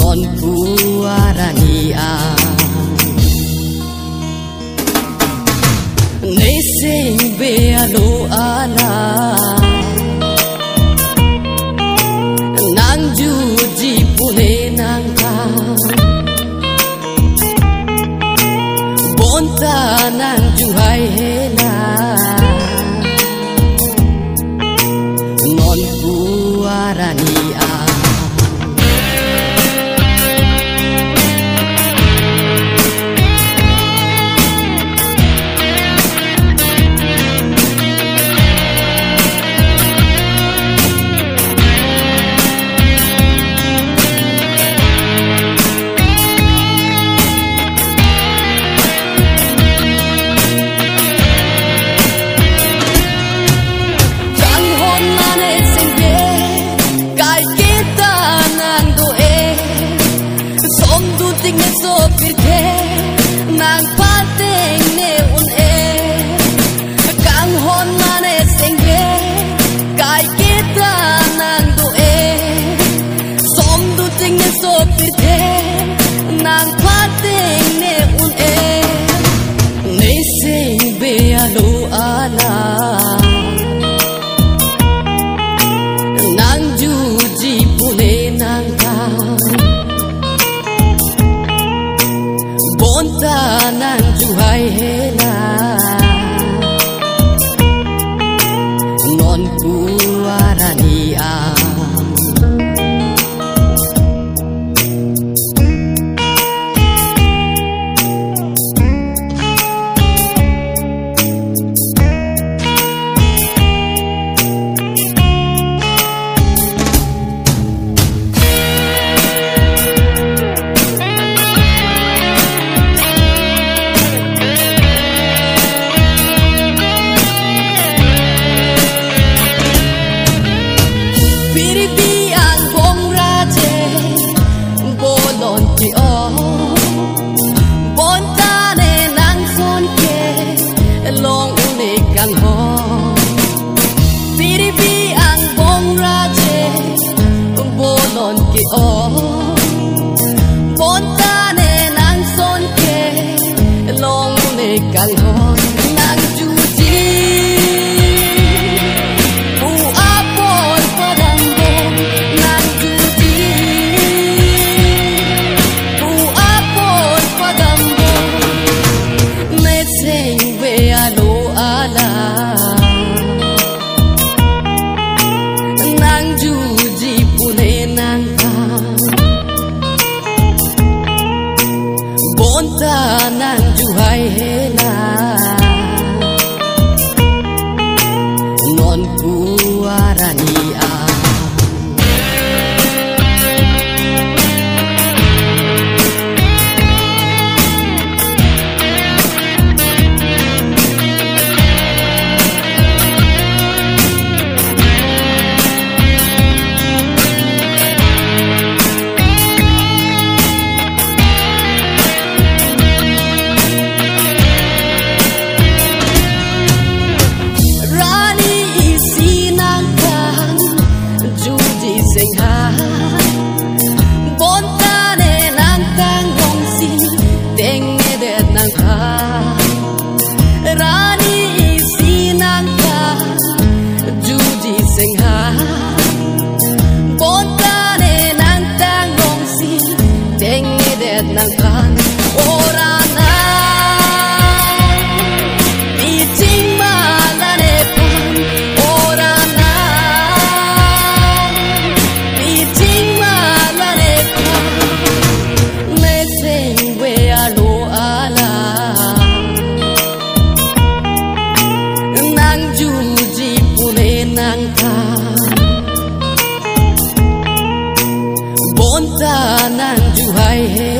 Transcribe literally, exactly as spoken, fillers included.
non puarania nesing bealo ala nang juji pune nangka bonta nang juhai hela non puarania nang pating ne un e kang hon mane sengge kai kita nang do e som du ting ne so pirte nang pating ne un e ne sing be alo ala nang juji pune nang ka bonta nang juhai hela non puarania oh bontane nang son ke long ne kang hon nang juji u apol padang bom nang juji u apol padang bom me sing be alo ala nang juji pune nang bonta nang juhai hela non puarania Rani isi nangka juji sengha bontane nang tangong si tengi det nang kan orana iting malane pan orana iting malane pan meseng we alo ala nang juji pune nang ka bonta nang juhai he